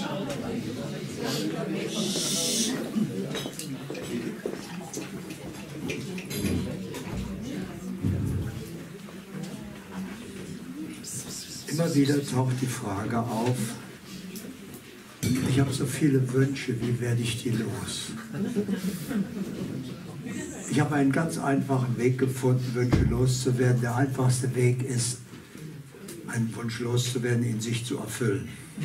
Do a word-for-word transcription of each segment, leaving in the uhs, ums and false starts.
Immer wieder taucht die Frage auf, ich habe so viele Wünsche, wie werde ich die los? Ich habe einen ganz einfachen Weg gefunden, Wünsche loszuwerden. Der einfachste Weg ist, einen Wunsch loszuwerden, ihn sich zu erfüllen.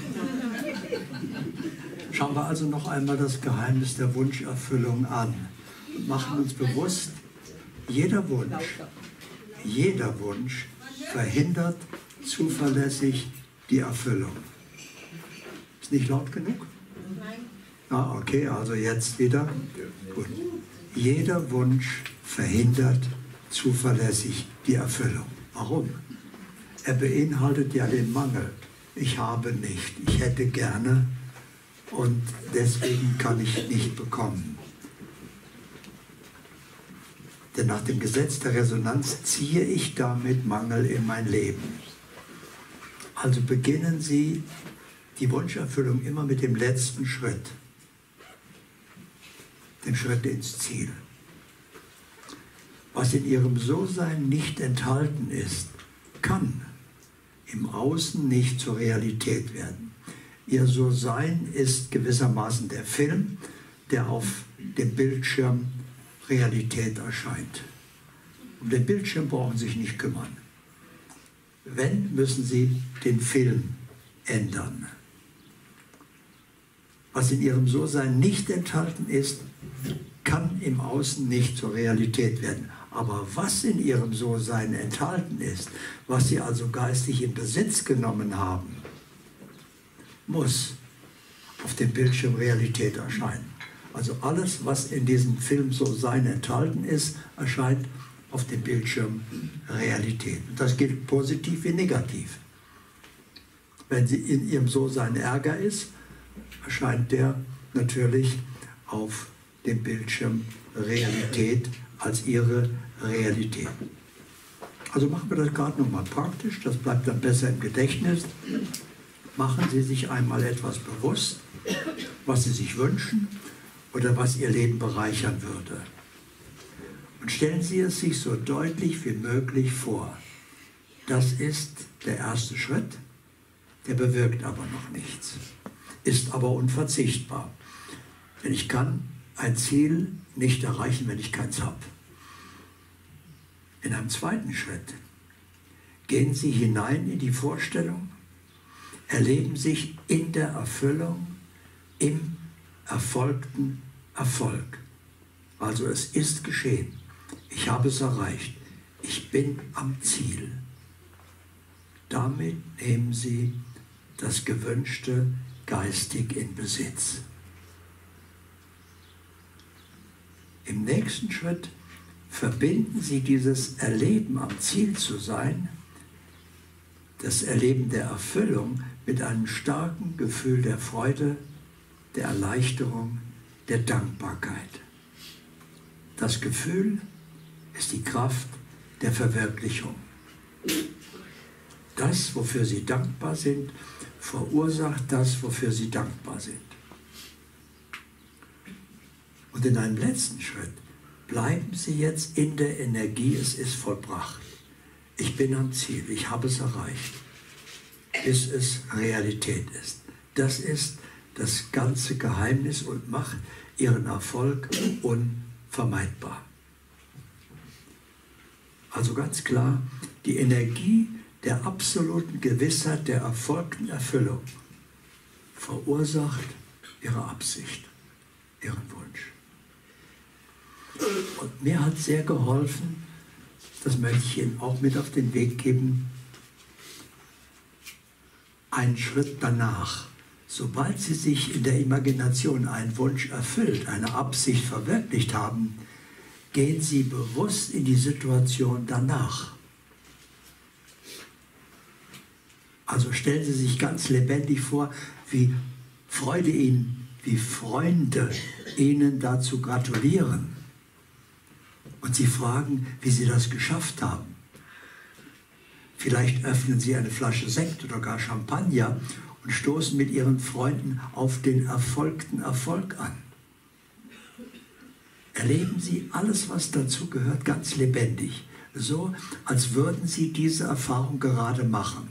Schauen wir also noch einmal das Geheimnis der Wunscherfüllung an und machen uns bewusst, jeder Wunsch, jeder Wunsch verhindert zuverlässig die Erfüllung. Ist nicht laut genug? Nein. Ah, okay, also jetzt wieder. Gut. Jeder Wunsch verhindert zuverlässig die Erfüllung. Warum? Er beinhaltet ja den Mangel. Ich habe nicht, ich hätte gerne und deswegen kann ich nicht bekommen. Denn nach dem Gesetz der Resonanz ziehe ich damit Mangel in mein Leben. Also beginnen Sie die Wunscherfüllung immer mit dem letzten Schritt, dem Schritt ins Ziel. Was in Ihrem So-Sein nicht enthalten ist, kann im Außen nicht zur Realität werden. Ihr So-Sein ist gewissermaßen der Film, der auf dem Bildschirm Realität erscheint. Um den Bildschirm brauchen Sie sich nicht kümmern. Wenn, müssen Sie den Film ändern. Was in Ihrem So-Sein nicht enthalten ist, kann im Außen nicht zur Realität werden. Aber was in Ihrem So-Sein enthalten ist, was Sie also geistig in Besitz genommen haben, muss auf dem Bildschirm Realität erscheinen. Also alles, was in diesem Film So-Sein enthalten ist, erscheint auf dem Bildschirm Realität. Und das gilt positiv wie negativ. Wenn sie in ihrem So-Sein Ärger ist, erscheint der natürlich auf dem Bildschirm Realität als ihre Realität. Also machen wir das gerade nochmal praktisch, das bleibt dann besser im Gedächtnis. Machen Sie sich einmal etwas bewusst, was Sie sich wünschen oder was Ihr Leben bereichern würde. Und stellen Sie es sich so deutlich wie möglich vor. Das ist der erste Schritt, der bewirkt aber noch nichts, ist aber unverzichtbar. Denn ich kann ein Ziel nicht erreichen, wenn ich keins habe. In einem zweiten Schritt gehen Sie hinein in die Vorstellung, erleben sich in der Erfüllung, im erfolgten Erfolg. Also es ist geschehen. Ich habe es erreicht. Ich bin am Ziel. Damit nehmen Sie das Gewünschte geistig in Besitz. Im nächsten Schritt verbinden Sie dieses Erleben, am Ziel zu sein, das Erleben der Erfüllung, mit einem starken Gefühl der Freude, der Erleichterung, der Dankbarkeit. Das Gefühl ist die Kraft der Verwirklichung. Das, wofür Sie dankbar sind, verursacht das, wofür Sie dankbar sind. Und in einem letzten Schritt bleiben Sie jetzt in der Energie, es ist vollbracht. Ich bin am Ziel, ich habe es erreicht, bis es Realität ist. Das ist das ganze Geheimnis und macht Ihren Erfolg unvermeidbar. Also ganz klar, die Energie der absoluten Gewissheit der erfolgten Erfüllung verursacht Ihre Absicht, Ihren Wunsch. Und mir hat sehr geholfen, das möchte ich Ihnen auch mit auf den Weg geben, einen Schritt danach. Sobald Sie sich in der Imagination einen Wunsch erfüllt, eine Absicht verwirklicht haben, gehen Sie bewusst in die Situation danach. Also stellen Sie sich ganz lebendig vor, wie Freude Ihnen, wie Freunde Ihnen dazu gratulieren. Und Sie fragen, wie Sie das geschafft haben. Vielleicht öffnen Sie eine Flasche Sekt oder gar Champagner und stoßen mit ihren Freunden auf den erfolgten Erfolg an. Erleben Sie alles, was dazu gehört, ganz lebendig, so als würden Sie diese Erfahrung gerade machen.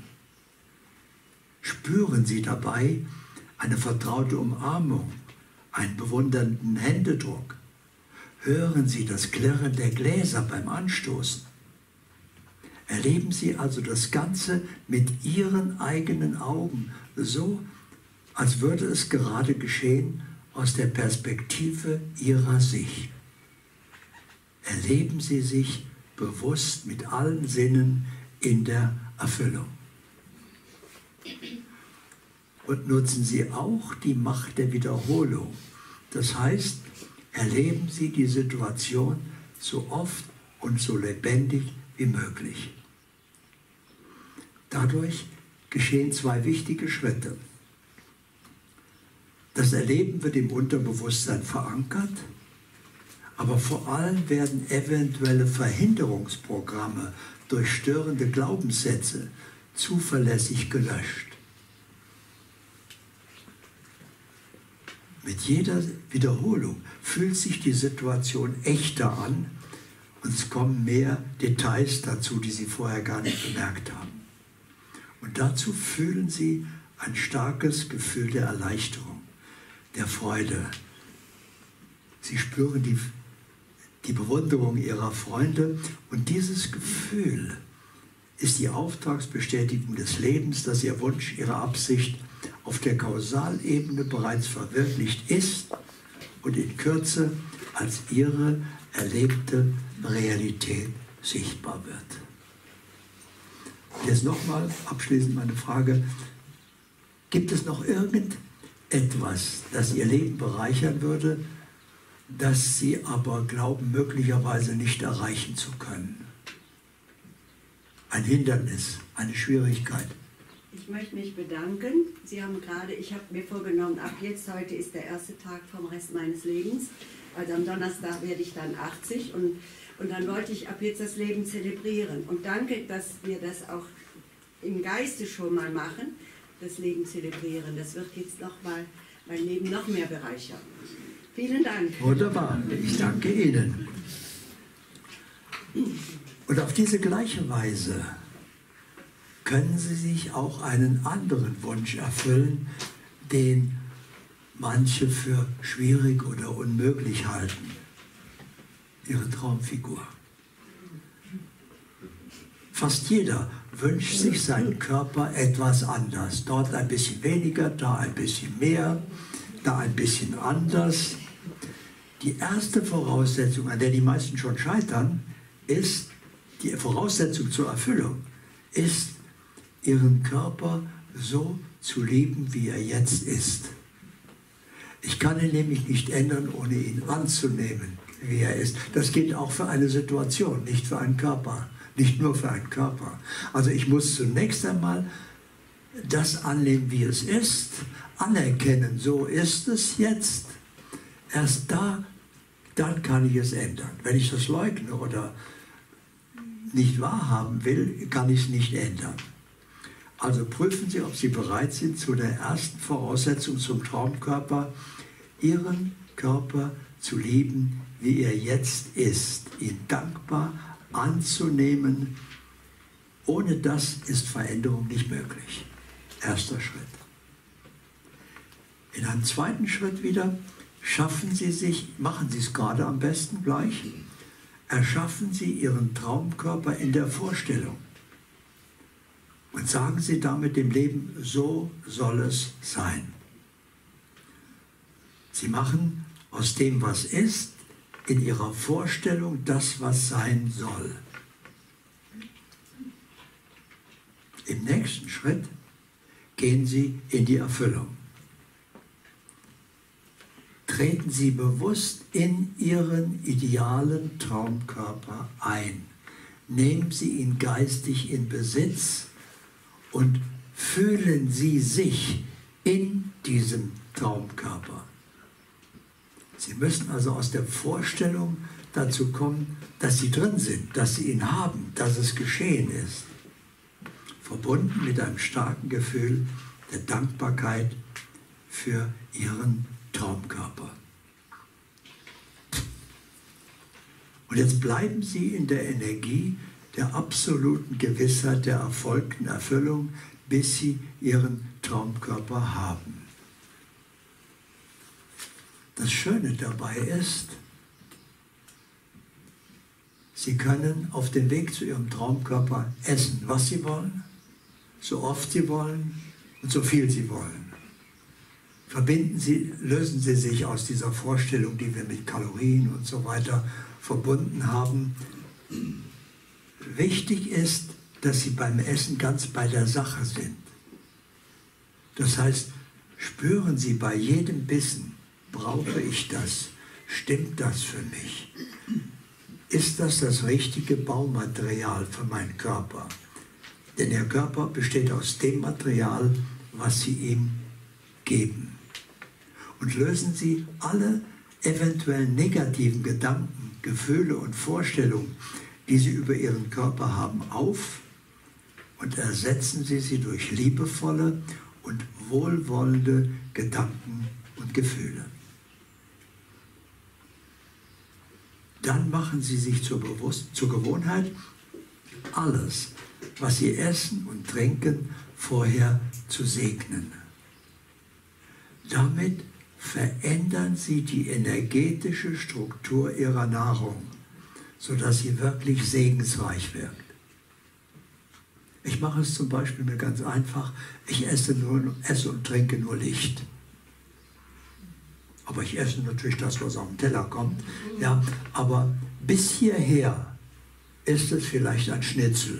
Spüren Sie dabei eine vertraute Umarmung, einen bewundernden Händedruck. Hören Sie das Klirren der Gläser beim Anstoßen. Erleben Sie also das Ganze mit Ihren eigenen Augen, so als würde es gerade geschehen aus der Perspektive Ihrer Sicht. Erleben Sie sich bewusst mit allen Sinnen in der Erfüllung. Und nutzen Sie auch die Macht der Wiederholung. Das heißt, erleben Sie die Situation so oft und so lebendig wie möglich. Dadurch geschehen zwei wichtige Schritte. Das Erleben wird im Unterbewusstsein verankert, aber vor allem werden eventuelle Verhinderungsprogramme durch störende Glaubenssätze zuverlässig gelöscht. Mit jeder Wiederholung fühlt sich die Situation echter an und es kommen mehr Details dazu, die Sie vorher gar nicht bemerkt haben. Und dazu fühlen Sie ein starkes Gefühl der Erleichterung, der Freude. Sie spüren die, die Bewunderung Ihrer Freunde und dieses Gefühl ist die Auftragsbestätigung des Lebens, dass Ihr Wunsch, Ihre Absicht auf der Kausalebene bereits verwirklicht ist und in Kürze als Ihre erlebte Realität sichtbar wird. Jetzt nochmal abschließend meine Frage, gibt es noch irgendetwas, das Ihr Leben bereichern würde, das Sie aber glauben, möglicherweise nicht erreichen zu können? Ein Hindernis, eine Schwierigkeit? Ich möchte mich bedanken. Sie haben gerade, ich habe mir vorgenommen, ab jetzt, heute ist der erste Tag vom Rest meines Lebens. Also am Donnerstag werde ich dann achtzig und, und dann wollte ich ab jetzt das Leben zelebrieren. Und danke, dass wir das auch im Geiste schon mal machen, das Leben zelebrieren. Das wird jetzt noch mal mein Leben noch mehr bereichern. Vielen Dank. Wunderbar, ich danke Ihnen. Und auf diese gleiche Weise können Sie sich auch einen anderen Wunsch erfüllen, den manche für schwierig oder unmöglich halten. Ihre Traumfigur. Fast jeder wünscht sich seinen Körper etwas anders. Dort ein bisschen weniger, da ein bisschen mehr, da ein bisschen anders. Die erste Voraussetzung, an der die meisten schon scheitern, ist, die Voraussetzung zur Erfüllung, ist, ihren Körper so zu lieben, wie er jetzt ist. Ich kann ihn nämlich nicht ändern, ohne ihn anzunehmen, wie er ist. Das gilt auch für eine Situation, nicht für einen Körper, nicht nur für einen Körper. Also ich muss zunächst einmal das annehmen, wie es ist, anerkennen, so ist es jetzt. Erst da, dann kann ich es ändern. Wenn ich das leugne oder nicht wahrhaben will, kann ich es nicht ändern. Also prüfen Sie, ob Sie bereit sind, zu der ersten Voraussetzung zum Traumkörper, Ihren Körper zu lieben, wie er jetzt ist, ihn dankbar anzunehmen. Ohne das ist Veränderung nicht möglich. Erster Schritt. In einem zweiten Schritt wieder, schaffen Sie sich, machen Sie es gerade am besten gleich, erschaffen Sie Ihren Traumkörper in der Vorstellung. Und sagen Sie damit dem Leben, so soll es sein. Sie machen aus dem, was ist, in Ihrer Vorstellung das, was sein soll. Im nächsten Schritt gehen Sie in die Erfüllung. Treten Sie bewusst in Ihren idealen Traumkörper ein. Nehmen Sie ihn geistig in Besitz und fühlen Sie sich in diesem Traumkörper. Sie müssen also aus der Vorstellung dazu kommen, dass Sie drin sind, dass Sie ihn haben, dass es geschehen ist. Verbunden mit einem starken Gefühl der Dankbarkeit für ihren Traumkörper. Und jetzt bleiben Sie in der Energie der absoluten Gewissheit der erfolgten Erfüllung, bis Sie Ihren Traumkörper haben. Das Schöne dabei ist, Sie können auf dem Weg zu Ihrem Traumkörper essen, was Sie wollen, so oft Sie wollen und so viel Sie wollen. Verbinden Sie, lösen Sie sich aus dieser Vorstellung, die wir mit Kalorien und so weiter verbunden haben. Wichtig ist, dass Sie beim Essen ganz bei der Sache sind. Das heißt, spüren Sie bei jedem Bissen, brauche ich das? Stimmt das für mich? Ist das das richtige Baumaterial für meinen Körper? Denn Ihr Körper besteht aus dem Material, was Sie ihm geben. Und lösen Sie alle eventuell negativen Gedanken, Gefühle und Vorstellungen, die Sie über Ihren Körper haben, auf und ersetzen Sie sie durch liebevolle und wohlwollende Gedanken und Gefühle. Dann machen Sie sich zur, Bewusst- zur Gewohnheit, alles, was Sie essen und trinken, vorher zu segnen. Damit verändern Sie die energetische Struktur Ihrer Nahrung, sodass sie wirklich segensreich wirkt. Ich mache es zum Beispiel mir ganz einfach, ich esse, nur, esse und trinke nur Licht. Aber ich esse natürlich das, was auf den Teller kommt. Ja, aber bis hierher ist es vielleicht ein Schnitzel.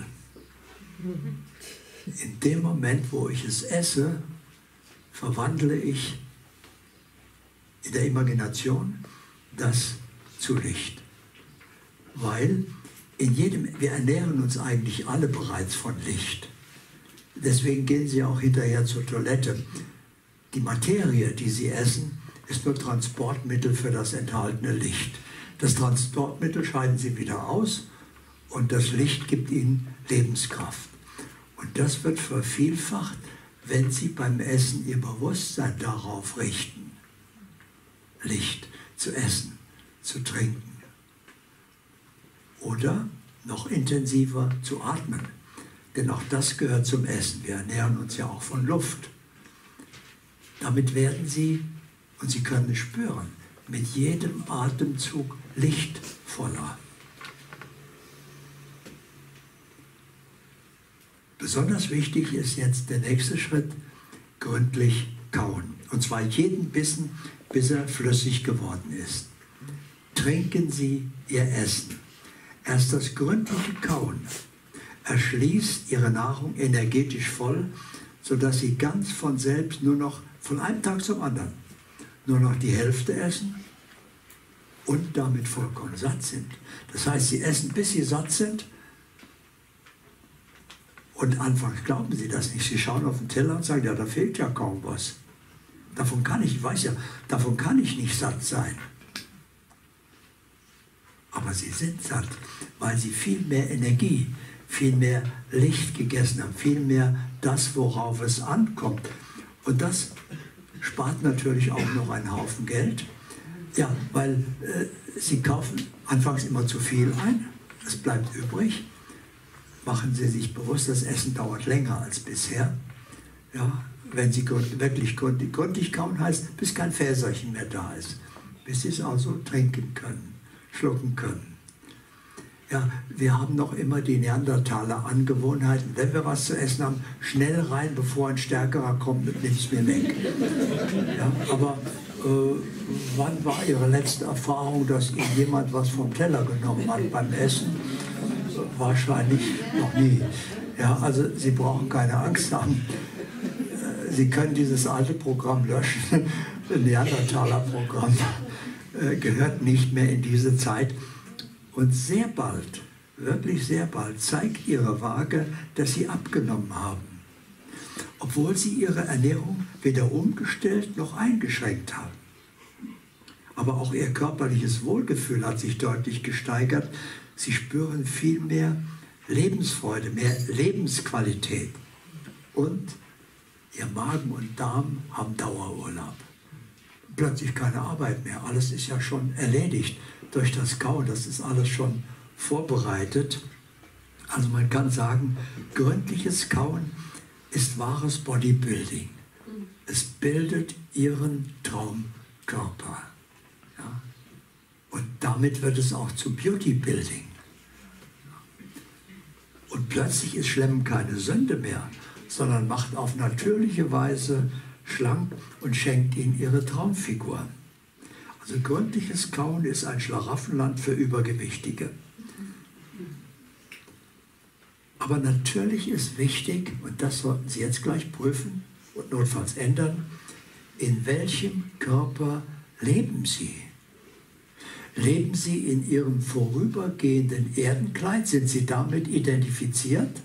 In dem Moment, wo ich es esse, verwandle ich in der Imagination das zu Licht. Weil in jedem, wir ernähren uns eigentlich alle bereits von Licht. Deswegen gehen Sie auch hinterher zur Toilette. Die Materie, die Sie essen, ist nur Transportmittel für das enthaltene Licht. Das Transportmittel scheiden Sie wieder aus und das Licht gibt Ihnen Lebenskraft. Und das wird vervielfacht, wenn Sie beim Essen Ihr Bewusstsein darauf richten, Licht zu essen, zu trinken. Oder noch intensiver zu atmen. Denn auch das gehört zum Essen. Wir ernähren uns ja auch von Luft. Damit werden Sie, und Sie können es spüren, mit jedem Atemzug lichtvoller. Besonders wichtig ist jetzt der nächste Schritt, gründlich kauen. Und zwar jeden Bissen, bis er flüssig geworden ist. Trinken Sie Ihr Essen. Erst das gründliche Kauen erschließt Ihre Nahrung energetisch voll, sodass Sie ganz von selbst nur noch, von einem Tag zum anderen, nur noch die Hälfte essen und damit vollkommen satt sind. Das heißt, Sie essen, bis Sie satt sind. Und anfangs glauben Sie das nicht. Sie schauen auf den Teller und sagen, ja, da fehlt ja kaum was. Davon kann ich, ich weiß ja, davon kann ich nicht satt sein. Aber Sie sind satt, weil Sie viel mehr Energie, viel mehr Licht gegessen haben, viel mehr das, worauf es ankommt. Und das spart natürlich auch noch einen Haufen Geld. Ja, weil äh, Sie kaufen anfangs immer zu viel ein, es bleibt übrig. Machen Sie sich bewusst, das Essen dauert länger als bisher. Ja, wenn Sie gründ, wirklich gründlich, gründlich kauen, heißt, bis kein Fäserchen mehr da ist. Bis Sie es also trinken können, schlucken können. Ja, wir haben noch immer die Neandertaler Angewohnheiten, wenn wir was zu essen haben, schnell rein, bevor ein Stärkerer kommt und nimmt es mir weg. Ja, aber äh, wann war Ihre letzte Erfahrung, dass Ihnen jemand was vom Teller genommen hat beim Essen? Wahrscheinlich noch nie. Ja, also Sie brauchen keine Angst haben. Sie können dieses alte Programm löschen. Das Neandertaler-Programm äh, gehört nicht mehr in diese Zeit. Und sehr bald, wirklich sehr bald, zeigt Ihre Waage, dass Sie abgenommen haben. Obwohl Sie Ihre Ernährung weder umgestellt noch eingeschränkt haben. Aber auch Ihr körperliches Wohlgefühl hat sich deutlich gesteigert. Sie spüren viel mehr Lebensfreude, mehr Lebensqualität. Und Ihr Magen und Darm haben Dauerurlaub. Plötzlich keine Arbeit mehr. Alles ist ja schon erledigt durch das Kauen. Das ist alles schon vorbereitet. Also man kann sagen, gründliches Kauen ist wahres Bodybuilding. Es bildet Ihren Traumkörper. Ja? Und damit wird es auch zu Beautybuilding. Und plötzlich ist Schlemmen keine Sünde mehr, sondern macht auf natürliche Weise schlank und schenkt ihnen ihre Traumfigur. Also gründliches Kauen ist ein Schlaraffenland für Übergewichtige. Aber natürlich ist wichtig, und das sollten Sie jetzt gleich prüfen und notfalls ändern, in welchem Körper leben Sie? Leben Sie in Ihrem vorübergehenden Erdenkleid? Sind Sie damit identifiziert?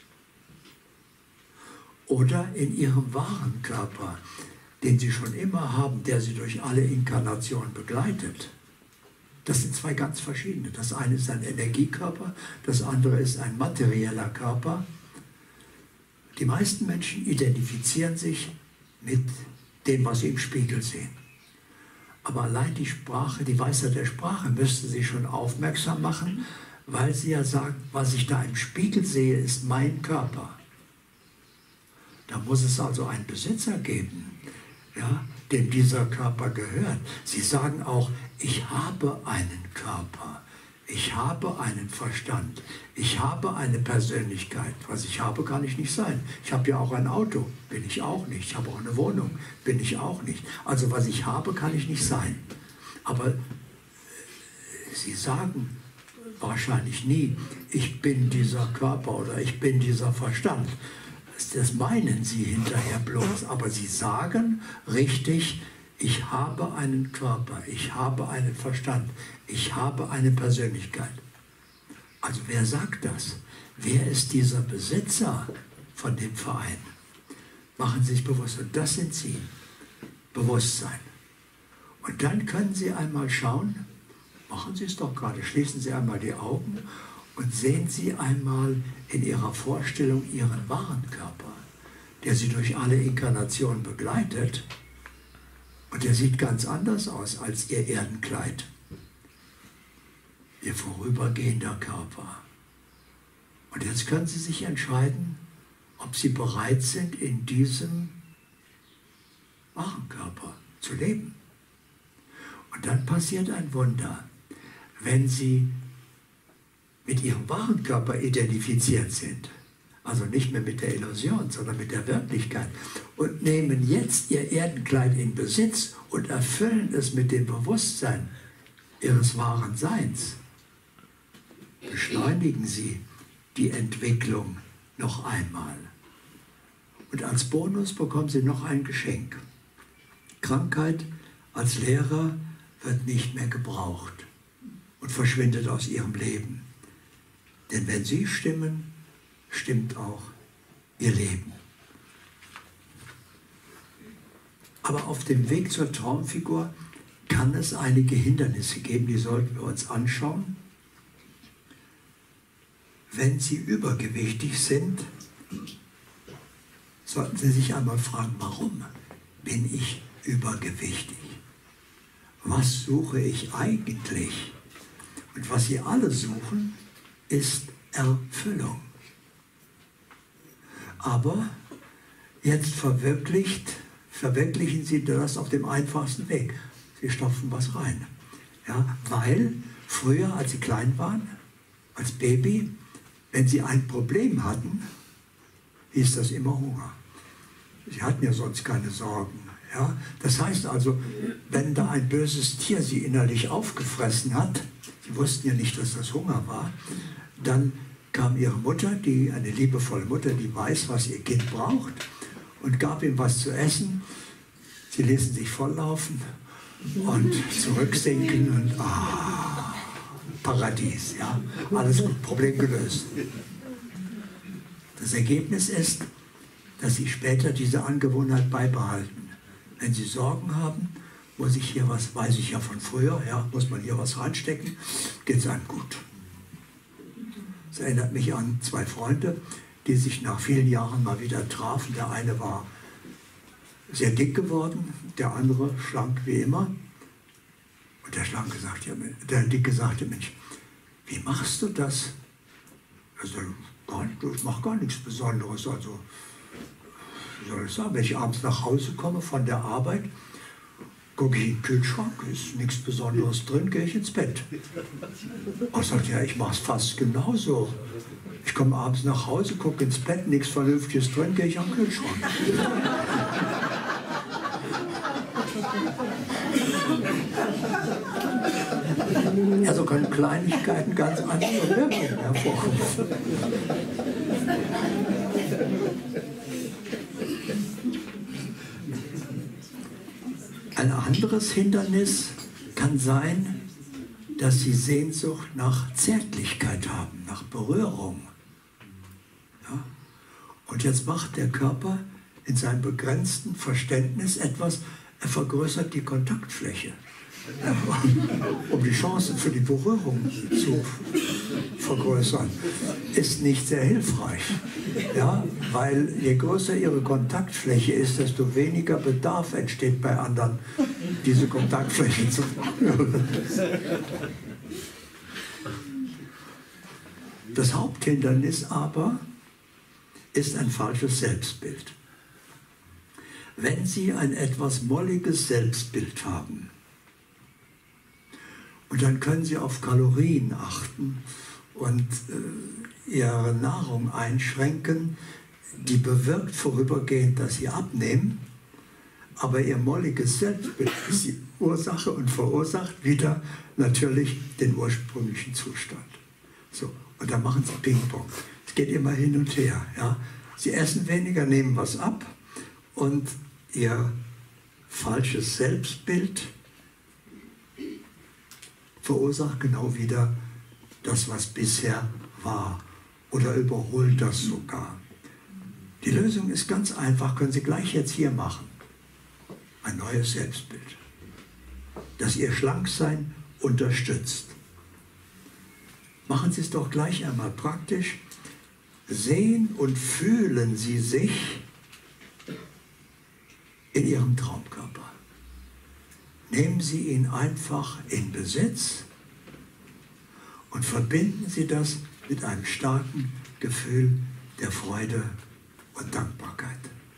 Oder in Ihrem wahren Körper, den Sie schon immer haben, der Sie durch alle Inkarnationen begleitet? Das sind zwei ganz verschiedene. Das eine ist ein Energiekörper, das andere ist ein materieller Körper. Die meisten Menschen identifizieren sich mit dem, was sie im Spiegel sehen. Aber allein die Sprache, die Weisheit der Sprache müsste sie schon aufmerksam machen, weil sie ja sagt, was ich da im Spiegel sehe, ist mein Körper. Da muss es also einen Besitzer geben, ja, dem dieser Körper gehört. Sie sagen auch, ich habe einen Körper, ich habe einen Verstand, ich habe eine Persönlichkeit. Was ich habe, kann ich nicht sein. Ich habe ja auch ein Auto, bin ich auch nicht. Ich habe auch eine Wohnung, bin ich auch nicht. Also was ich habe, kann ich nicht sein. Aber Sie sagen wahrscheinlich nie, ich bin dieser Körper oder ich bin dieser Verstand. Das meinen Sie hinterher bloß. Aber Sie sagen richtig, ich habe einen Körper, ich habe einen Verstand, ich habe eine Persönlichkeit. Also wer sagt das? Wer ist dieser Besitzer von dem Verein? Machen Sie sich bewusst. Und das sind Sie. Bewusstsein. Und dann können Sie einmal schauen, machen Sie es doch gerade, schließen Sie einmal die Augen und sehen Sie einmal in Ihrer Vorstellung Ihren wahren Körper, der Sie durch alle Inkarnationen begleitet. Und der sieht ganz anders aus als Ihr Erdenkleid. Ihr vorübergehender Körper. Und jetzt können Sie sich entscheiden, ob Sie bereit sind, in diesem wahren Körper zu leben. Und dann passiert ein Wunder. Wenn Sie mit Ihrem wahren Körper identifiziert sind, also nicht mehr mit der Illusion, sondern mit der Wirklichkeit, und nehmen jetzt Ihr Erdenkleid in Besitz und erfüllen es mit dem Bewusstsein Ihres wahren Seins, beschleunigen Sie die Entwicklung noch einmal. Und als Bonus bekommen Sie noch ein Geschenk. Krankheit als Lehrer wird nicht mehr gebraucht und verschwindet aus Ihrem Leben. Denn wenn Sie stimmen, stimmt auch Ihr Leben. Aber auf dem Weg zur Traumfigur kann es einige Hindernisse geben, die sollten wir uns anschauen. Wenn Sie übergewichtig sind, sollten Sie sich einmal fragen, warum bin ich übergewichtig? Was suche ich eigentlich? Und was Sie alle suchen, ist Erfüllung. Aber jetzt verwirklicht, verwirklichen Sie das auf dem einfachsten Weg. Sie stopfen was rein. Ja, weil früher, als Sie klein waren, als Baby, wenn Sie ein Problem hatten, hieß das immer Hunger. Sie hatten ja sonst keine Sorgen. Ja? Das heißt also, wenn da ein böses Tier Sie innerlich aufgefressen hat, Sie wussten ja nicht, dass das Hunger war, dann kam Ihre Mutter, die, eine liebevolle Mutter, die weiß, was ihr Kind braucht, und gab ihm was zu essen. Sie ließen sich volllaufen und zurücksinken und ah, Paradies, ja, alles gut, Problem gelöst. Das Ergebnis ist, dass Sie später diese Angewohnheit beibehalten. Wenn Sie Sorgen haben, muss ich hier was, weiß ich ja von früher, ja, muss man hier was reinstecken, geht es einem gut. Das erinnert mich an zwei Freunde, die sich nach vielen Jahren mal wieder trafen. Der eine war sehr dick geworden, der andere schlank wie immer. Und der Schlanke sagt ja, der Dicke sagte, Mensch, wie machst du das? Also, ich mache gar nichts Besonderes. Also, wie soll ich sagen, wenn ich abends nach Hause komme von der Arbeit, gucke ich in den Kühlschrank, ist nichts Besonderes drin, gehe ich ins Bett. Er sagt, ja, ich mache es fast genauso. Ich komme abends nach Hause, gucke ins Bett, nichts Vernünftiges drin, gehe ich am Kühlschrank. Also können Kleinigkeiten ganz andere Wirkungen hervorrufen. Ein anderes Hindernis kann sein, dass sie Sehnsucht nach Zärtlichkeit haben, nach Berührung. Ja? Und jetzt macht der Körper in seinem begrenzten Verständnis etwas, er vergrößert die Kontaktfläche, ja, um die Chancen für die Berührung zu vergrößern. Ist nicht sehr hilfreich, ja? Weil je größer ihre Kontaktfläche ist, desto weniger Bedarf entsteht bei anderen, diese Kontaktfläche zu berühren. Das Haupthindernis aber ist ein falsches Selbstbild. Wenn Sie ein etwas molliges Selbstbild haben, und dann können Sie auf Kalorien achten und äh, Ihre Nahrung einschränken, die bewirkt vorübergehend, dass Sie abnehmen, aber Ihr molliges Selbstbild ist die Ursache und verursacht wieder natürlich den ursprünglichen Zustand. So, und dann machen Sie Ping-Pong. Es geht immer hin und her. Ja? Sie essen weniger, nehmen was ab und Ihr falsches Selbstbild verursacht genau wieder das, was bisher war, oder überholt das sogar. Die Lösung ist ganz einfach, können Sie gleich jetzt hier machen. Ein neues Selbstbild, das Ihr Schlanksein unterstützt. Machen Sie es doch gleich einmal praktisch. Sehen und fühlen Sie sich in Ihrem Traumkörper. Nehmen Sie ihn einfach in Besitz und verbinden Sie das mit einem starken Gefühl der Freude und Dankbarkeit.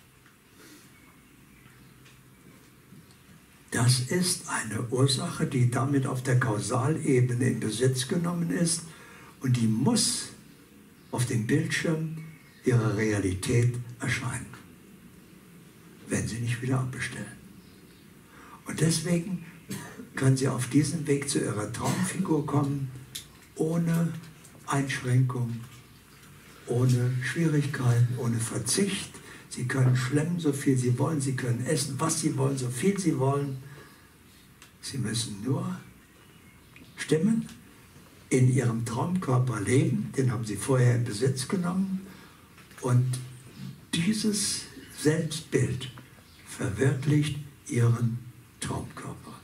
Das ist eine Ursache, die damit auf der Kausalebene in Besitz genommen ist und die muss auf dem Bildschirm ihrer Realität erscheinen, wenn Sie nicht wieder abbestellen. Und deswegen können Sie auf diesem Weg zu Ihrer Traumfigur kommen, ohne Einschränkung, ohne Schwierigkeiten, ohne Verzicht. Sie können schlemmen, so viel Sie wollen, Sie können essen, was Sie wollen, so viel Sie wollen. Sie müssen nur stimmen, in Ihrem Traumkörper leben, den haben Sie vorher in Besitz genommen, und dieses Selbstbild verwirklicht Ihren Traumkörper.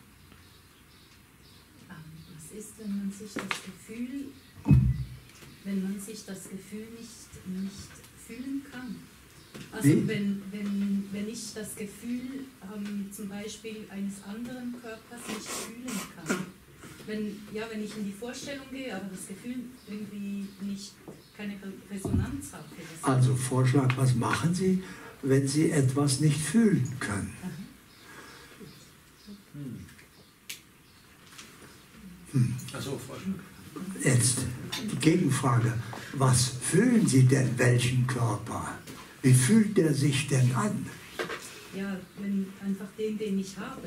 Was ist, wenn man sich das Gefühl, wenn man sich das Gefühl nicht, nicht fühlen kann? Also wenn, wenn, wenn ich das Gefühl ähm, zum Beispiel eines anderen Körpers nicht fühlen kann. Wenn, ja, wenn ich in die Vorstellung gehe, aber das Gefühl irgendwie nicht, keine Resonanz habe. Also Vorschlag, was machen Sie, wenn Sie etwas nicht fühlen können? Hm. Jetzt die Gegenfrage, was fühlen Sie denn, welchen Körper? Wie fühlt der sich denn an? Ja, wenn einfach den, den ich habe.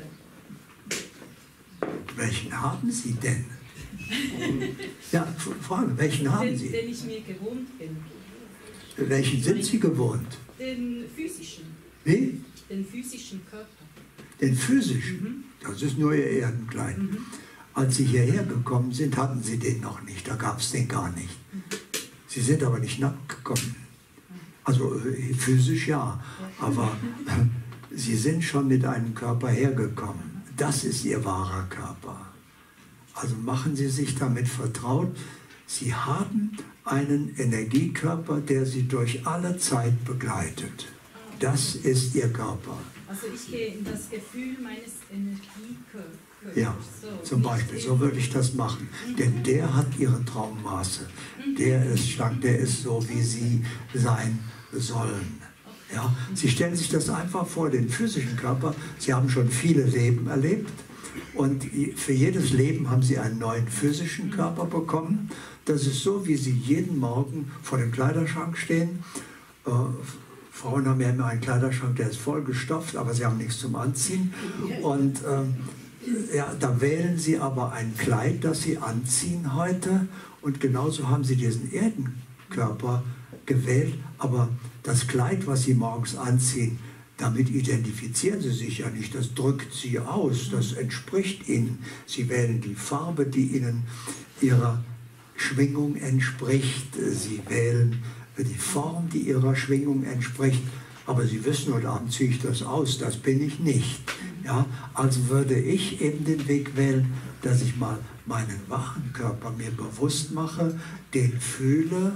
Welchen haben Sie denn? Ja, Frage, welchen haben den, Sie? Den ich mir gewohnt bin. Welchen sind Sie gewohnt? Den physischen. Wie? Den physischen Körper. Den physischen? Mhm. Das ist nur Ihr Erdenkleid. Mhm. Als Sie hierher gekommen sind, hatten Sie den noch nicht, da gab es den gar nicht. Mhm. Sie sind aber nicht nackt gekommen. Also physisch ja, aber Sie sind schon mit einem Körper hergekommen. Das ist Ihr wahrer Körper. Also machen Sie sich damit vertraut. Sie haben einen Energiekörper, der Sie durch alle Zeit begleitet. Das ist Ihr Körper. Also ich gehe in das Gefühl meines Energiekörpers. Ja, so, zum Beispiel, so würde ich das machen. Mhm. Denn der hat ihre Traummaße. Mhm. Der ist schlank, der ist so, wie sie sein sollen. Ja, Sie stellen sich das einfach vor, den physischen Körper. Sie haben schon viele Leben erlebt und für jedes Leben haben Sie einen neuen physischen Körper bekommen. Das ist so, wie Sie jeden Morgen vor dem Kleiderschrank stehen. Äh, Frauen haben ja immer einen Kleiderschrank, der ist vollgestopft, aber sie haben nichts zum Anziehen. Und äh, ja, da wählen Sie aber ein Kleid, das Sie anziehen heute. Und genauso haben Sie diesen Erdenkörper gewählt, aber das Kleid, was Sie morgens anziehen, damit identifizieren Sie sich ja nicht, das drückt Sie aus, das entspricht Ihnen. Sie wählen die Farbe, die Ihnen Ihrer Schwingung entspricht, Sie wählen die Form, die Ihrer Schwingung entspricht, aber Sie wissen, heute Abend ziehe ich das aus, das bin ich nicht. Ja, also würde ich eben den Weg wählen, dass ich mal meinen wachen Körper mir bewusst mache, den fühle,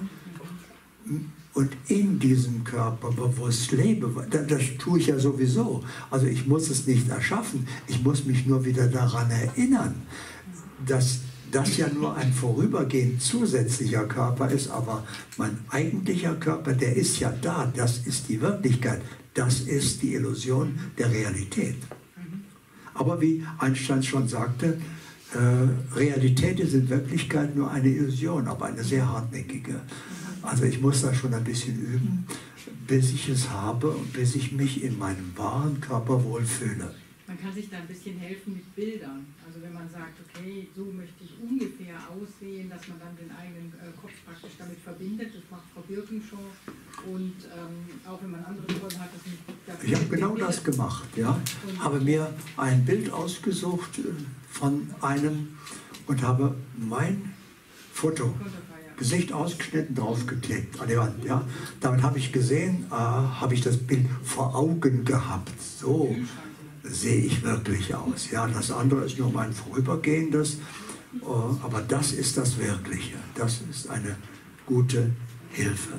und in diesem Körper bewusst lebe. Das, das tue ich ja sowieso. Also ich muss es nicht erschaffen, ich muss mich nur wieder daran erinnern, dass das ja nur ein vorübergehend zusätzlicher Körper ist, aber mein eigentlicher Körper, der ist ja da, das ist die Wirklichkeit, das ist die Illusion der Realität. Aber wie Einstein schon sagte, äh, Realität ist in Wirklichkeit nur eine Illusion, aber eine sehr hartnäckige. Also ich muss da schon ein bisschen üben, bis ich es habe und bis ich mich in meinem wahren Körper wohlfühle. Man kann sich da ein bisschen helfen mit Bildern. Also wenn man sagt, okay, so möchte ich ungefähr aussehen, dass man dann den eigenen äh, Kopf praktisch damit verbindet. Das macht Frau Birkenshaw. Und ähm, auch wenn man andere Träume hat, das nicht... Das ich habe genau das gemacht, ja. Habe mir ein Bild ausgesucht von einem und habe mein Foto, Gesicht ausgeschnitten, draufgeklebt an die Wand. Ja. Damit habe ich gesehen, äh, habe ich das Bild vor Augen gehabt. So sehe ich wirklich aus. Ja, das andere ist nur mein vorübergehendes, äh, aber das ist das Wirkliche. Das ist eine gute Hilfe.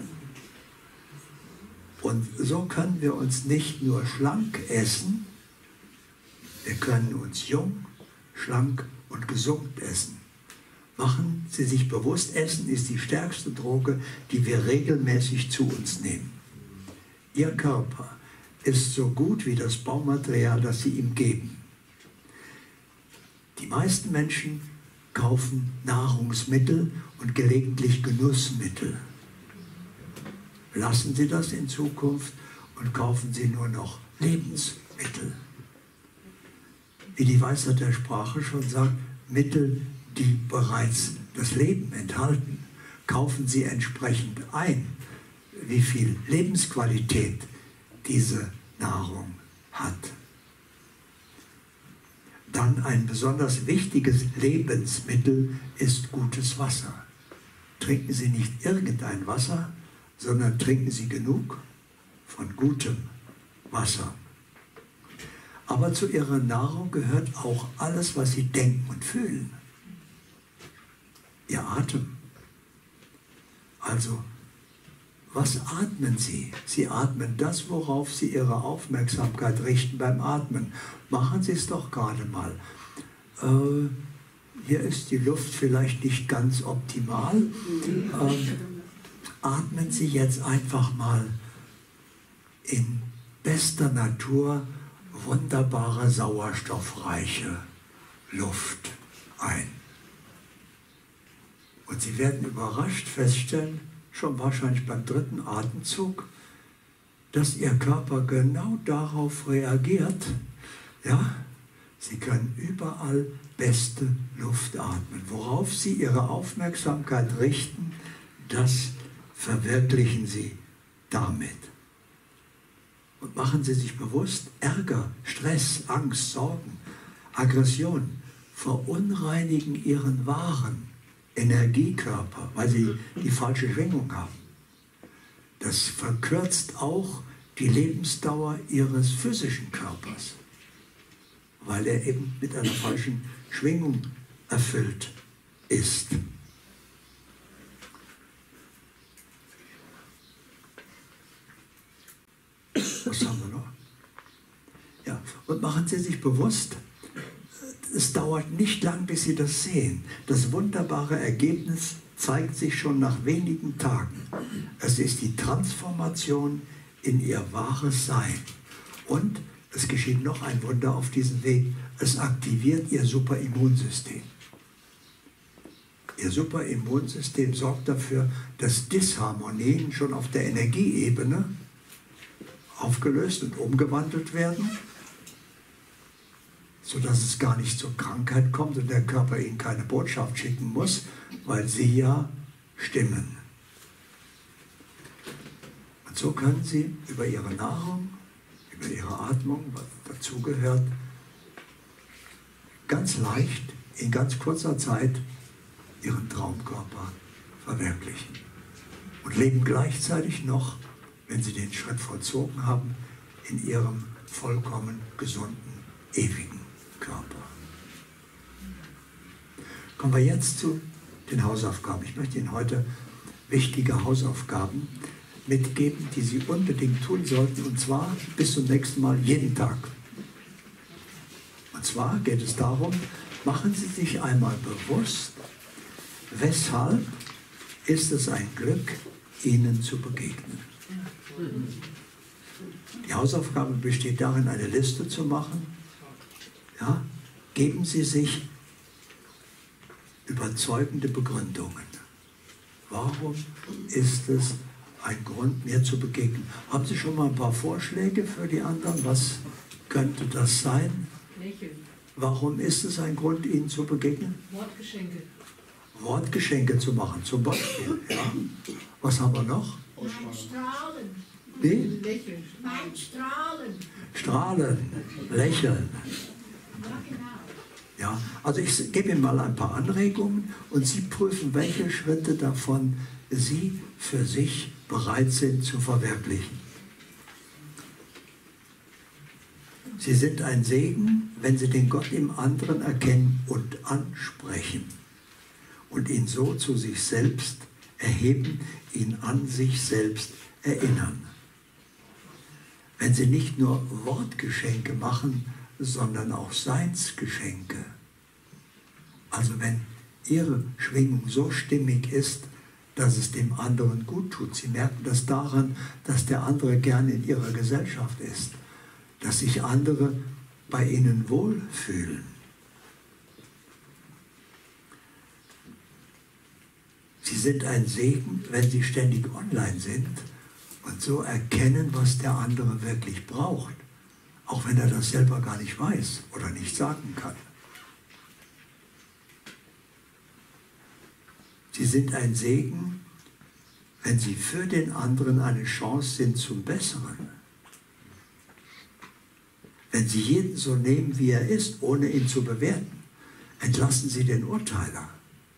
Und so können wir uns nicht nur schlank essen, wir können uns jung, schlank und gesund essen. Machen Sie sich bewusst, Essen ist die stärkste Droge, die wir regelmäßig zu uns nehmen. Ihr Körper ist so gut wie das Baumaterial, das Sie ihm geben. Die meisten Menschen kaufen Nahrungsmittel und gelegentlich Genussmittel. Lassen Sie das in Zukunft und kaufen Sie nur noch Lebensmittel. Wie die Weisheit der Sprache schon sagt, Mittel, die bereits das Leben enthalten, kaufen Sie entsprechend ein, wie viel Lebensqualität diese Nahrung hat. Dann ein besonders wichtiges Lebensmittel ist gutes Wasser. Trinken Sie nicht irgendein Wasser, sondern trinken Sie genug von gutem Wasser. Aber zu Ihrer Nahrung gehört auch alles, was Sie denken und fühlen. Ihr Atem. Also, was atmen Sie? Sie atmen das, worauf Sie Ihre Aufmerksamkeit richten beim Atmen. Machen Sie es doch gerade mal. Äh, hier ist die Luft vielleicht nicht ganz optimal. Ähm, atmen Sie jetzt einfach mal in bester Natur wunderbare, sauerstoffreiche Luft ein. Und Sie werden überrascht feststellen, schon wahrscheinlich beim dritten Atemzug, dass Ihr Körper genau darauf reagiert. Ja, Sie können überall beste Luft atmen. Worauf Sie Ihre Aufmerksamkeit richten, das verwirklichen Sie damit. Und machen Sie sich bewusst, Ärger, Stress, Angst, Sorgen, Aggression verunreinigen Ihren wahren Energiekörper, weil sie die falsche Schwingung haben. Das verkürzt auch die Lebensdauer Ihres physischen Körpers, weil er eben mit einer falschen Schwingung erfüllt ist. Was haben wir noch? Und machen Sie sich bewusst, es dauert nicht lang, bis Sie das sehen. Das wunderbare Ergebnis zeigt sich schon nach wenigen Tagen. Es ist die Transformation in Ihr wahres Sein. Und es geschieht noch ein Wunder auf diesem Weg. Es aktiviert Ihr Superimmunsystem. Ihr Superimmunsystem sorgt dafür, dass Disharmonien schon auf der Energieebene aufgelöst und umgewandelt werden, sodass es gar nicht zur Krankheit kommt und der Körper Ihnen keine Botschaft schicken muss, weil Sie ja stimmen. Und so können Sie über Ihre Nahrung, über Ihre Atmung, was dazugehört, ganz leicht, in ganz kurzer Zeit Ihren Traumkörper verwirklichen. Und leben gleichzeitig noch, wenn Sie den Schritt vollzogen haben, in Ihrem vollkommen gesunden, ewigen Körper. Kommen wir jetzt zu den Hausaufgaben. Ich möchte Ihnen heute wichtige Hausaufgaben mitgeben, die Sie unbedingt tun sollten, und zwar bis zum nächsten Mal jeden Tag. Und zwar geht es darum, machen Sie sich einmal bewusst, weshalb ist es ein Glück, Ihnen zu begegnen. Die Hausaufgabe besteht darin, eine Liste zu machen. Ja? Geben Sie sich überzeugende Begründungen. Warum ist es ein Grund, mir zu begegnen? Haben Sie schon mal ein paar Vorschläge für die anderen? Was könnte das sein? Lächeln. Warum ist es ein Grund, Ihnen zu begegnen? Wortgeschenke. Wortgeschenke zu machen, zum Beispiel. Ja. Was haben wir noch? Mein Strahlen. Wie? Lächeln. Mein Strahlen. Strahlen, lächeln. Ja, genau. Ja, also ich gebe Ihnen mal ein paar Anregungen und Sie prüfen, welche Schritte davon Sie für sich bereit sind zu verwirklichen. Sie sind ein Segen, wenn Sie den Gott im anderen erkennen und ansprechen und ihn so zu sich selbst erheben, ihn an sich selbst erinnern. Wenn Sie nicht nur Wortgeschenke machen, sondern auch Seinsgeschenke. Also wenn Ihre Schwingung so stimmig ist, dass es dem anderen gut tut. Sie merken das daran, dass der andere gerne in Ihrer Gesellschaft ist, dass sich andere bei Ihnen wohlfühlen. Sie sind ein Segen, wenn Sie ständig online sind und so erkennen, was der andere wirklich braucht, auch wenn er das selber gar nicht weiß oder nicht sagen kann. Sie sind ein Segen, wenn Sie für den anderen eine Chance sind zum Besseren. Wenn Sie jeden so nehmen, wie er ist, ohne ihn zu bewerten, entlassen Sie den Urteiler.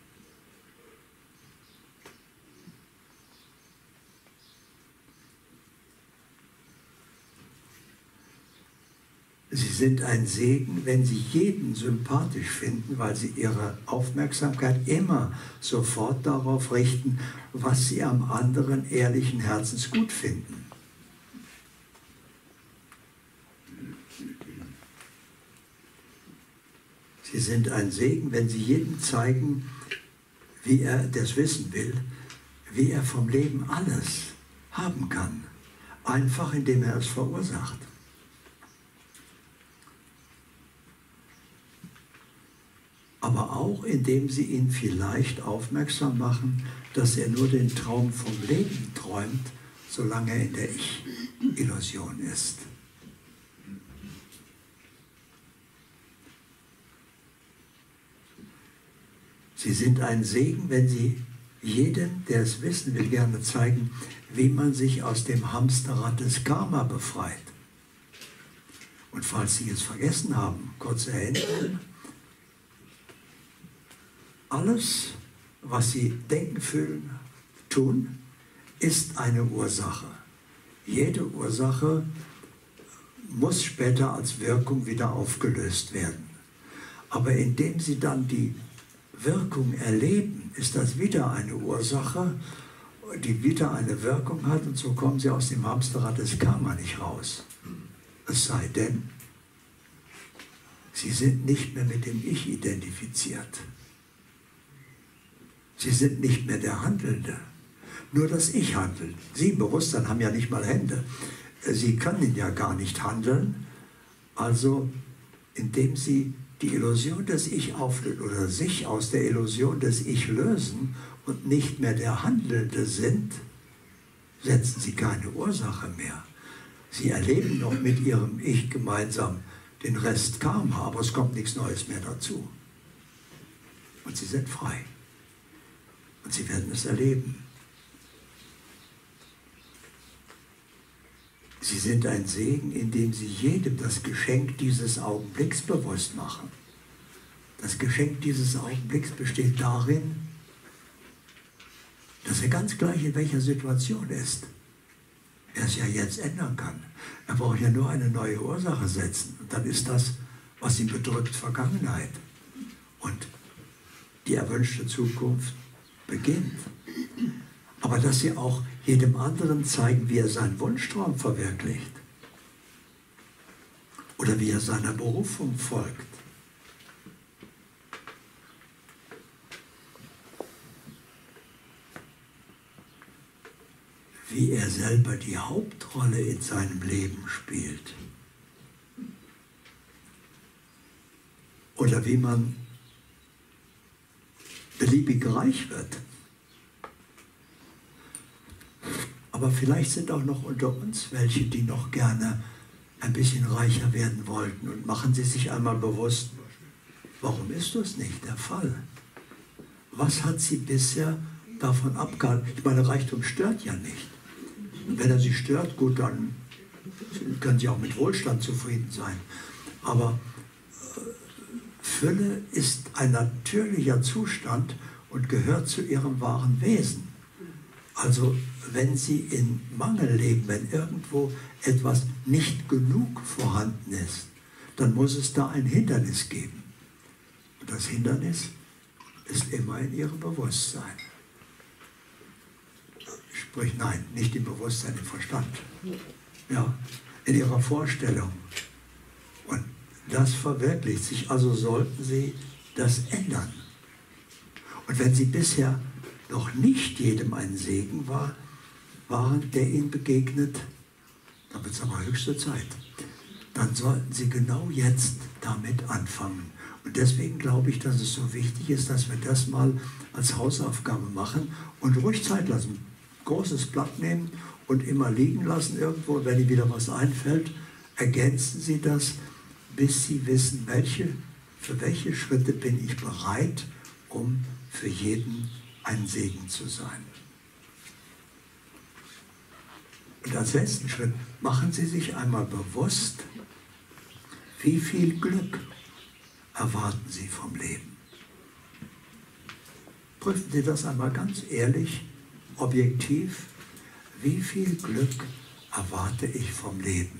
Sie sind ein Segen, wenn Sie jeden sympathisch finden, weil Sie Ihre Aufmerksamkeit immer sofort darauf richten, was Sie am anderen ehrlichen Herzens gut finden. Sie sind ein Segen, wenn Sie jedem zeigen, wie er das wissen will, wie er vom Leben alles haben kann, einfach indem er es verursacht. Aber auch indem Sie ihn vielleicht aufmerksam machen, dass er nur den Traum vom Leben träumt, solange er in der Ich-Illusion ist. Sie sind ein Segen, wenn Sie jedem, der es wissen will, gerne zeigen, wie man sich aus dem Hamsterrad des Karma befreit. Und falls Sie es vergessen haben, kurze Erinnerung: Alles, was Sie denken, fühlen, tun, ist eine Ursache. Jede Ursache muss später als Wirkung wieder aufgelöst werden. Aber indem Sie dann die Wirkung erleben, ist das wieder eine Ursache, die wieder eine Wirkung hat, und so kommen Sie aus dem Hamsterrad des Karma nicht raus. Es sei denn, Sie sind nicht mehr mit dem Ich identifiziert. Sie sind nicht mehr der Handelnde. Nur das Ich handelt. Sie im Bewusstsein haben ja nicht mal Hände. Sie können ja gar nicht handeln. Also indem Sie die Illusion des Ich auflösen oder sich aus der Illusion des Ich lösen und nicht mehr der Handelnde sind, setzen Sie keine Ursache mehr. Sie erleben noch mit Ihrem Ich gemeinsam den Rest Karma, aber es kommt nichts Neues mehr dazu. Und Sie sind frei. Und Sie werden es erleben. Sie sind ein Segen, indem Sie jedem das Geschenk dieses Augenblicks bewusst machen. Das Geschenk dieses Augenblicks besteht darin, dass er ganz gleich in welcher Situation ist, er es ja jetzt ändern kann. Er braucht ja nur eine neue Ursache setzen. Und dann ist das, was ihn bedrückt, Vergangenheit. Und die erwünschte Zukunft beginnt. Aber dass sie auch jedem anderen zeigen, wie er seinen Wunschtraum verwirklicht. Oder wie er seiner Berufung folgt. Wie er selber die Hauptrolle in seinem Leben spielt. Oder wie man beliebig reich wird. Aber vielleicht sind auch noch unter uns welche, die noch gerne ein bisschen reicher werden wollten. Und machen Sie sich einmal bewusst, warum ist das nicht der Fall? Was hat Sie bisher davon abgehalten? Ich meine, Reichtum stört ja nicht. Und wenn er Sie stört, gut, dann können Sie auch mit Wohlstand zufrieden sein. Aber Fülle ist ein natürlicher Zustand und gehört zu Ihrem wahren Wesen. Also wenn Sie in Mangel leben, wenn irgendwo etwas nicht genug vorhanden ist, dann muss es da ein Hindernis geben. Und das Hindernis ist immer in Ihrem Bewusstsein. Sprich, nein, nicht im Bewusstsein, im Verstand. Ja, in Ihrer Vorstellung. Und das verwirklicht sich, also sollten Sie das ändern. Und wenn Sie bisher noch nicht jedem ein Segen war, waren, der Ihnen begegnet, dann wird es aber höchste Zeit. Dann sollten Sie genau jetzt damit anfangen. Und deswegen glaube ich, dass es so wichtig ist, dass wir das mal als Hausaufgabe machen und ruhig Zeit lassen. Großes Blatt nehmen und immer liegen lassen irgendwo. Wenn Ihnen wieder was einfällt, ergänzen Sie das, bis Sie wissen, welche, für welche Schritte bin ich bereit, um für jeden ein Segen zu sein. Und als letzten Schritt machen Sie sich einmal bewusst, wie viel Glück erwarten Sie vom Leben. Prüfen Sie das einmal ganz ehrlich, objektiv, wie viel Glück erwarte ich vom Leben.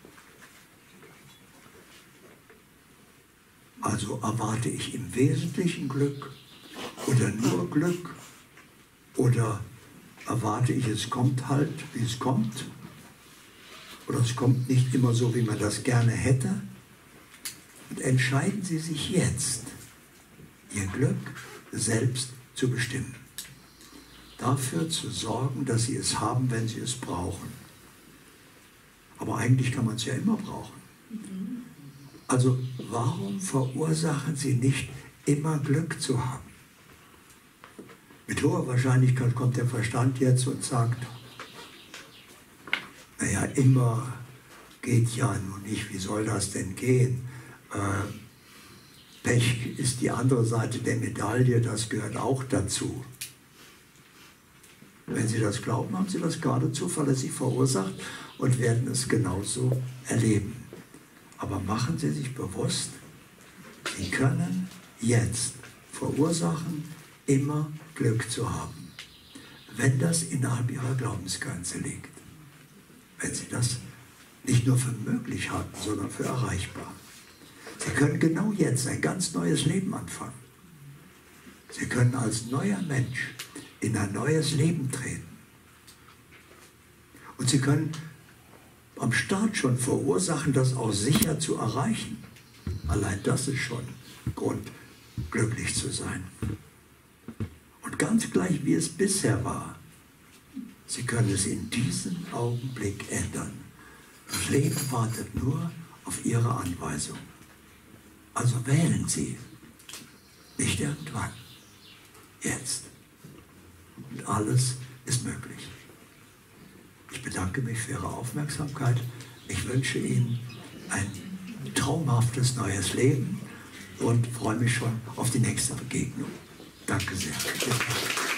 Also erwarte ich im Wesentlichen Glück oder nur Glück oder erwarte ich, es kommt halt, wie es kommt oder es kommt nicht immer so, wie man das gerne hätte. Und entscheiden Sie sich jetzt, Ihr Glück selbst zu bestimmen. Dafür zu sorgen, dass Sie es haben, wenn Sie es brauchen. Aber eigentlich kann man es ja immer brauchen. Also warum verursachen Sie nicht immer Glück zu haben? Mit hoher Wahrscheinlichkeit kommt der Verstand jetzt und sagt, naja, immer geht ja nun nicht, wie soll das denn gehen? Äh, Pech ist die andere Seite der Medaille, das gehört auch dazu. Wenn Sie das glauben, haben Sie das gerade zuverlässig verursacht und werden es genauso erleben. Aber machen Sie sich bewusst, Sie können jetzt verursachen, immer Glück zu haben, wenn das innerhalb Ihrer Glaubensgrenze liegt. Wenn Sie das nicht nur für möglich halten, sondern für erreichbar. Sie können genau jetzt ein ganz neues Leben anfangen. Sie können als neuer Mensch in ein neues Leben treten. Und Sie können am Start schon verursachen, das auch sicher zu erreichen. Allein das ist schon Grund, glücklich zu sein. Und ganz gleich, wie es bisher war, Sie können es in diesem Augenblick ändern. Das Leben wartet nur auf Ihre Anweisung. Also wählen Sie. Nicht irgendwann. Jetzt. Und alles ist möglich. Ich bedanke mich für Ihre Aufmerksamkeit. Ich wünsche Ihnen ein traumhaftes neues Leben und freue mich schon auf die nächste Begegnung. Danke sehr.